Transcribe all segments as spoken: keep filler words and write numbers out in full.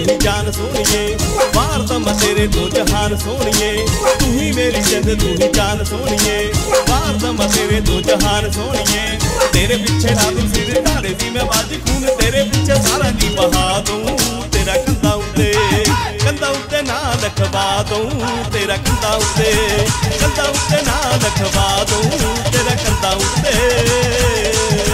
ही जान सोनिए, वार दम तेरे तो जहान सोनिए, तू ही मेरी जिंद तू ही जान सोनिए, वार दम तेरे तो जहान सोनिए। तेरे पीछे ला दूं सिर ढाले दी मैं बाजी खून, तेरे पीछे सारा नी बहा दूं, तेरा कंधा उत्ते कंधा उत्ते ना लखवा दूं, तेरा कंधा उत्ते कंधा उत्ते ना लखवा दूं, तेरा कंधा उत्ते।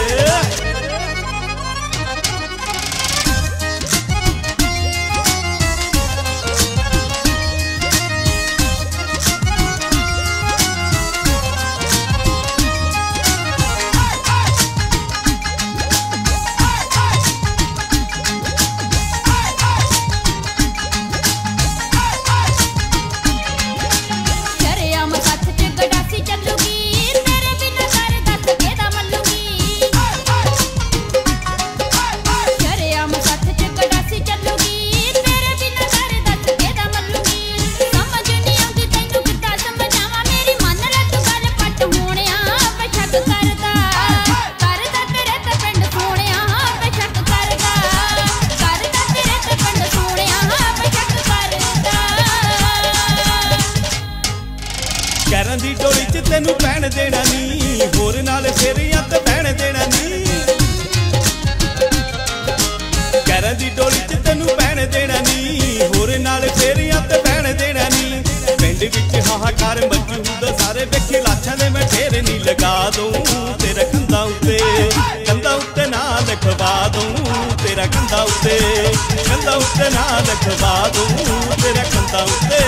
कैरां दी डोली च तेनू पैण देना नी, होर नाल फेरियां ते पैण देना नी, कैरां दी डोली च तेनू पैण देना नी, होर नाल फेरियां ते पैण देना नी। पिंड विच हाहाकार मची हुंदा सारे वेखे लाशां दे मैं ढेर नी लगा दूं, तेरा कंधा उत्ते कंधा उत्ते ना लखवा दूं, तेरा कंधा उत्ते कंधा उत्ते ना लखवा दूं, तेरा कंधा उत्ते।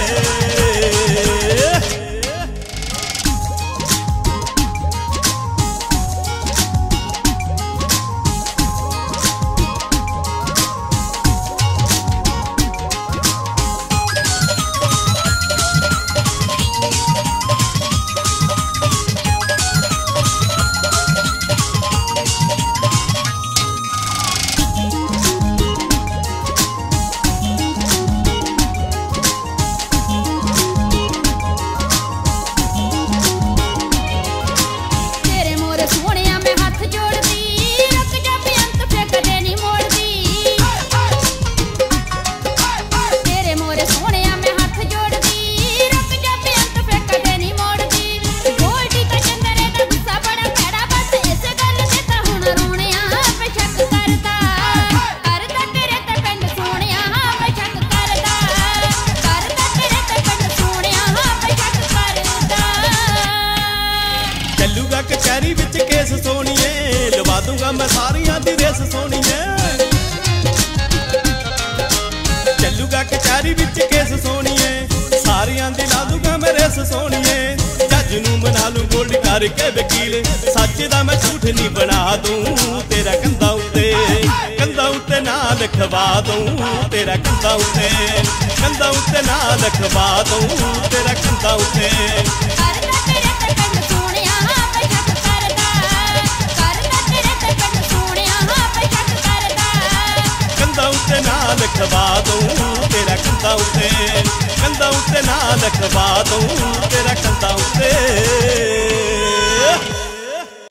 चलूगा कचहरी विच केस सोनिए, लवा दूंगा मैं सारियां दी रेस सोनिए, चलूगा कचहरी विच केस सोनिए, सारियां दी ला दूंगा मैं रेस सोनिए। जज नूं मना लूं गोल्ड करके वकील, सच दा मैं झूठ नहीं बना दूं, तेरा कंधा उत्ते कंधा उत्ते ना लखवा दूं, तेरा कंधा उत्ते कंधा उत्ते ना लखवा दूं, तेरा कंधा उत्ते। कंधा उत्ते ना लखवा दूं, तेरा कंधा उत्ते कंधा उत्ते ना लखवा दूं, तेरा कंधा उत्ते।